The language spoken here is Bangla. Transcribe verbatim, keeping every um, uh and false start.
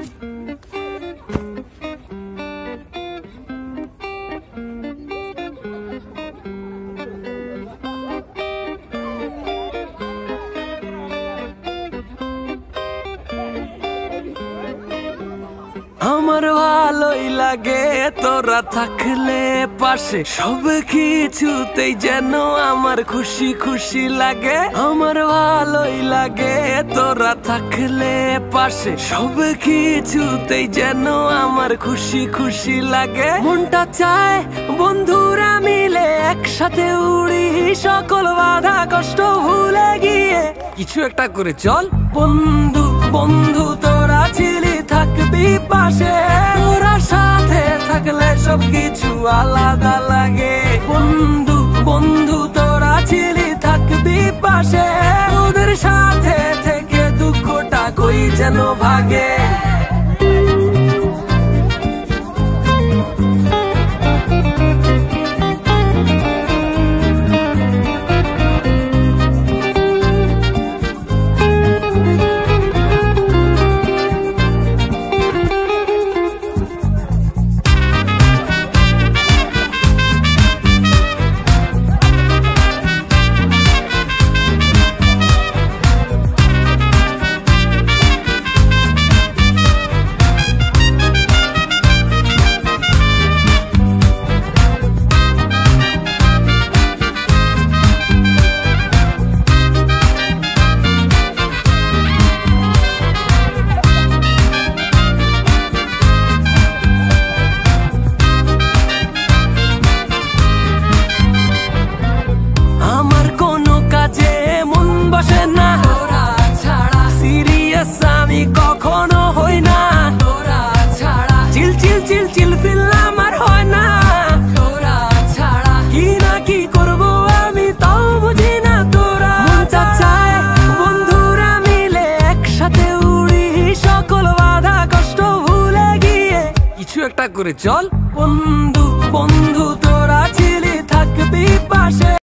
আমার ভালোই লাগে তোরা থাকলে পাশে, সব কিছুতেই যেন আমার খুশি খুশি লাগে। আমার ভালোই লাগে তোরা থাকলে পাশে, সব কিছুতেই যেন আমার খুশি খুশি লাগে। মনটা চায় বন্ধুরা মিলে একসাথে উড়ি, সকল বাধা কষ্ট ভুলে গিয়ে কিছু একটা করে চল। বন্ধু বন্ধু তোরা ছিলি থাকবি পাশে, তোরা সাথে থাকলে সব কিছু আলাদা লাগে। বন্ধু বন্ধু তোরা ছিলি থাকবি পাশে, তোদের সাথে থেকে দুঃখটা কই যেন ভাগে। আমি কখনো হই না তোরা ছাড়া, চিল চিল চিল চিল ফিল আমার হয় না তোরা ছাড়া। কি না কি করবো আমি তাও বুঝি না তোরা। মনটা চায় বন্ধুরা মিলে একসাথে উড়ি, সকল বাধা কষ্ট ভুলে গিয়ে কিছু একটা করে চল। বন্ধু বন্ধু তোরা ছিলি থাকবি পাশে।